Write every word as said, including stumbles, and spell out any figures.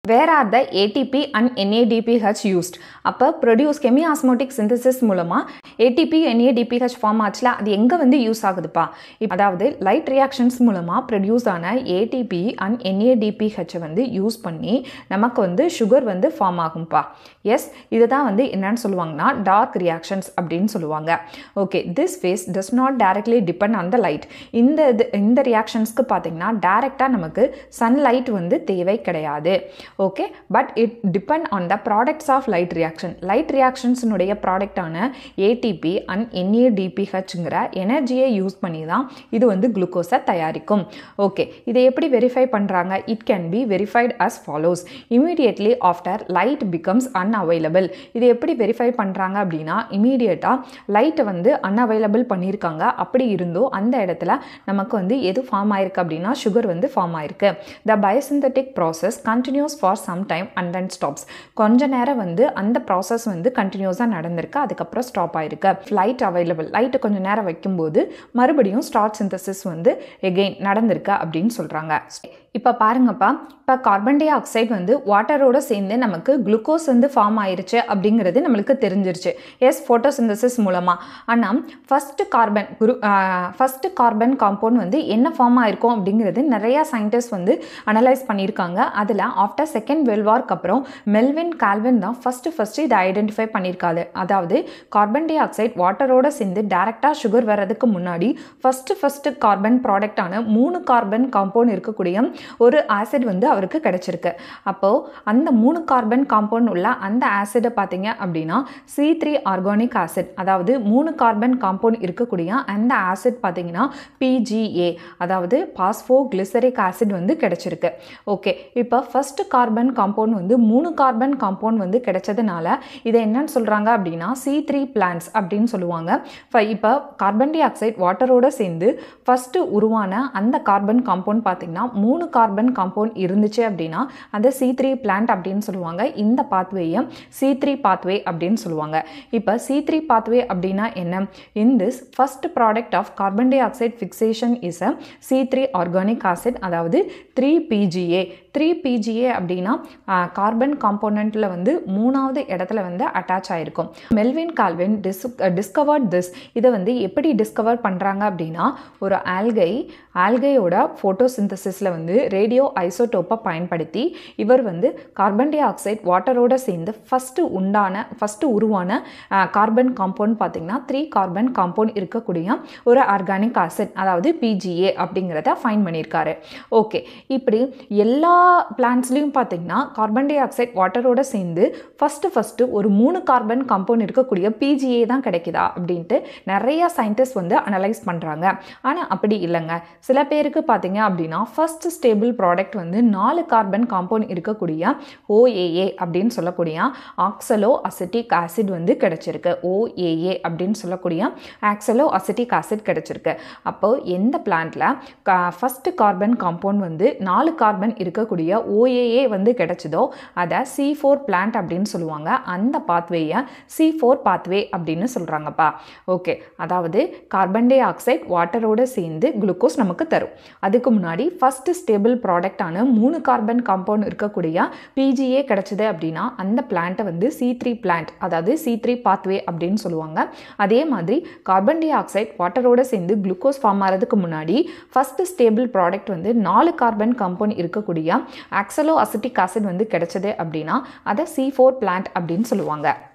Where are the A T P and N A D P H used? அப்போ produce chemiosmotic synthesis மூலமா A T P N A D P H form ஆச்சுல அது எங்கே வந்து use ஆகுதுப்பா? அதாவது light reactions மூலமா produce ஆன A T P and N A D P H வந்து யூஸ் பண்ணி நமக்கு வந்து சுகர் வந்து ஃபார்ம் ஆகும்பா. எஸ், இதுதான் வந்து என்னன்னு சொல்லுவாங்கன்னா டார்க் ரியாக்ஷன்ஸ் அப்படின்னு சொல்லுவாங்க. Okay, this phase does not directly depend on the light. இந்த இந்த ரியாக்ஷன்ஸ்க்கு பார்த்தீங்கன்னா டைரெக்டாக நமக்கு சன்லைட் வந்து தேவை கிடையாது. Okay, but it depend on the products of light reaction. Light ரியாக்ஷன்ஸினுடைய ப்ராடக்டான A T P and N A D P Hங்கிற எனர்ஜியை யூஸ் பண்ணி தான் இது வந்து குளுக்கோஸை தயாரிக்கும். ஓகே, இதை எப்படி வெரிஃபை பண்ணுறாங்க? It can be verified as follows. Immediately after light becomes unavailable. இது எப்படி வெரிஃபை பண்ணுறாங்க அப்படின்னா, இமீடியட்டாக லைட்டை வந்து அன்அவைலபிள் பண்ணியிருக்காங்க. அப்படி இருந்தோ அந்த இடத்துல நமக்கு வந்து எது ஃபார்ம் ஆயிருக்கு அப்படின்னா சுகர் வந்து ஃபார்ம் ஆயிருக்கு. The biosynthetic process continues for some time and then stops. கொஞ்ச நேரம் வந்து அந்த ப்ராசஸ் வந்து கண்டினியூஸாக நடந்திருக்கு, அதுக்கப்புறம் ஸ்டாப் ஆயிருக்கு. லைட் அவைலபிள், லைட்டு கொஞ்சம் நேரம் வைக்கும்போது மறுபடியும் ஸ்டார்ச் சிந்தசிஸ் வந்து எகெயின் நடந்திருக்கு அப்படின்னு சொல்கிறாங்க. இப்போ பாருங்கப்பா, இப்போ கார்பன் டை ஆக்சைடு வந்து வாட்டரோடு சேர்ந்து நமக்கு குளுக்கோஸ் வந்து ஃபார்ம் ஆயிருச்சு அப்படிங்கிறது நம்மளுக்கு தெரிஞ்சிருச்சு. எஸ், ஃபோட்டோசிந்தசிஸ் மூலமாக. ஆனால் ஃபஸ்ட்டு கார்பன் குரு ஃபஸ்ட்டு கார்பன் காம்பவுண்ட் வந்து என்ன ஃபார்ம் ஆயிருக்கும் அப்படிங்கிறது நிறையா சயின்டிஸ்ட் வந்து அனலைஸ் பண்ணியிருக்காங்க. அதில் ஆஃப்டர் செகண்ட் வேர்ல்ட் வார்க்கு அப்புறம் மெல்வின் கால்வின் தான் ஃபஸ்ட்டு ஃபஸ்ட்டு இதை ஐடென்டிஃபை பண்ணியிருக்காரு. அதாவது கார்பன் டை ஆக்சைடு வாட்டரோடு சேர்ந்து டேரெக்டாக சுகர் வர்றதுக்கு முன்னாடி ஃபஸ்ட்டு ஃபஸ்ட்டு கார்பன் ப்ராடக்டான மூணு கார்பன் காம்பவுண்ட் இருக்கக்கூடிய ஒரு ஆசிட் வந்து அவருக்கு கிடைச்சிருக்கு. அப்போது அந்த மூணு கார்பன் காம்பவுண்ட் உள்ள அந்த ஆசிடை பார்த்தீங்க அப்படின்னா சி த்ரீ ஆர்கானிக் ஆசிட், அதாவது மூணு கார்பன் காம்பவுண்ட் இருக்கக்கூடிய அந்த ஆசிட் பார்த்தீங்கன்னா P G A, அதாவது பாஸ்போ கிளிசரிக் ஆசிட் வந்து கிடைச்சிருக்கு. ஓகே, இப்போ ஃபர்ஸ்ட் கார்பன் காம்பவுண்ட் வந்து மூணு கார்பன் காம்பவுண்ட் வந்து கிடைச்சதுனால இதை என்னன்னு சொல்கிறாங்க அப்படின்னா சி த்ரீ பிளான்ட்ஸ் அப்படின்னு சொல்லுவாங்க. இப்போ கார்பன் டை ஆக்சைடு வாட்டரோடு சேர்ந்து ஃபஸ்ட்டு உருவான அந்த கார்பன் காம்பவுண்ட் பார்த்தீங்கன்னா மூணு கார்பன் காம்பவுண்ட் இருந்துச்சு அப்படின்னா அதை சி த்ரீ பிளான்ட் அப்படின்னு சொல்லுவாங்க. இந்த பாத்வேயை சி த்ரீ பாத்வே அப்படின்னு சொல்லுவாங்க. இப்போ சி த்ரீ பாத்வே அப்படின்னா என்ன? In this first product of carbon dioxide fixation is a C three organic acid, அதாவது three P G A. Three P G A அப்படின்னா கார்பன் காம்போனண்ட்டில் வந்து மூணாவது இடத்துல வந்து அட்டாச் ஆகிருக்கும். Melvin Calvin dis discovered this. இதை வந்து எப்படி டிஸ்கவர் பண்ணுறாங்க அப்படின்னா, ஒரு ஆல்கை ஆல்கையோட ஃபோட்டோசிந்தசிஸில் வந்து ரேடியோ ஐசோடோப்பை பயன்படுத்தி இவர் வந்து கார்பன் டை ஆக்சைடு வாட்டரோடு சேர்ந்து ஃபஸ்ட்டு உண்டான ஃபஸ்ட்டு உருவான கார்பன் காம்பவுண்ட் பார்த்திங்கன்னா த்ரீ கார்பன் காம்பவுண்ட் இருக்கக்கூடிய ஒரு ஆர்கானிக் ஆசிட், அதாவது P G A அப்படிங்கிறத ஃபைண்ட் பண்ணியிருக்காரு. ஓகே, இப்படி எல்லா பிளான்ட்ஸ்லையும் பார்த்தீங்கன்னா கார்பன் டை ஆக்சைடு வாட்டரோடு சேர்ந்து ஃபஸ்ட்டு ஃபஸ்ட்டு ஒரு மூணு கார்பன் காம்பவுண்ட் இருக்கக்கூடிய P G A தான் கிடைக்குதா அப்படின்ட்டு நிறைய சயின்டிஸ்ட் வந்து அனலைஸ் பண்ணுறாங்க. ஆனால் அப்படி இல்லைங்க. சில பேருக்கு பார்த்தீங்க அப்படின்னா ஃபர்ஸ்ட் ஸ்டேபிள் ப்ராடக்ட் வந்து நாலு கார்பன் காம்பவுண்ட் இருக்கக்கூடிய O A A அப்படின்னு சொல்லக்கூடிய ஆக்சலோ அசிட்டிக் ஆசிட் வந்து கிடைச்சிருக்கு. O A A அப்படின்னு சொல்லக்கூடிய ஆக்சலோ அசிட்டிக் ஆசிட் கிடைச்சிருக்கு. அப்போ எந்த பிளான்ட்ல ஃபர்ஸ்ட் கார்பன் காம்பவுண்ட் வந்து நாலு கார்பன் இருக்கக்கூடிய O A A வந்து கிடைச்சதோ அதை சி ஃபோர் பிளான்ட் அப்படின்னு சொல்லுவாங்க. அந்த பாத்வேயை சி ஃபோர் பாத்வே அப்படின்னு சொல்கிறாங்கப்பா. ஓகே, அதாவது கார்பன் டை ஆக்சைடு வாட்டரோடு சேர்ந்து குளுக்கோஸ் நமக்கு தரும். அதுக்கு முன்னாடி ஃபர்ஸ்ட் ஸ்டேபிள் ப்ராடக்டான மூணு கார்பன் காம்பவுண்ட் இருக்கக்கூடிய P G A கிடைச்சது அப்படின்னா அந்த பிளான்ட்டை வந்து சி த்ரீ பிளான்ட், அதாவது சி த்ரீ பாத்வே அப்படின்னு சொல்லுவாங்க. அதே மாதிரி கார்பன் டை ஆக்சைடு வாட்டரோடு சேர்ந்து குளுக்கோஸ் ஃபார்ம் ஆகிறதுக்கு முன்னாடி ஃபர்ஸ்ட் ஸ்டேபிள் ப்ராடக்ட் வந்து நாலு கார்பன் காம்பவுண்ட் இருக்கக்கூடிய ஆக்சலோ அசிட்டிக் ஆசிட் வந்து கிடைச்சது அப்படின்னா அதை சி ஃபோர் பிளான்ட் அப்படின்னு சொல்லுவாங்க.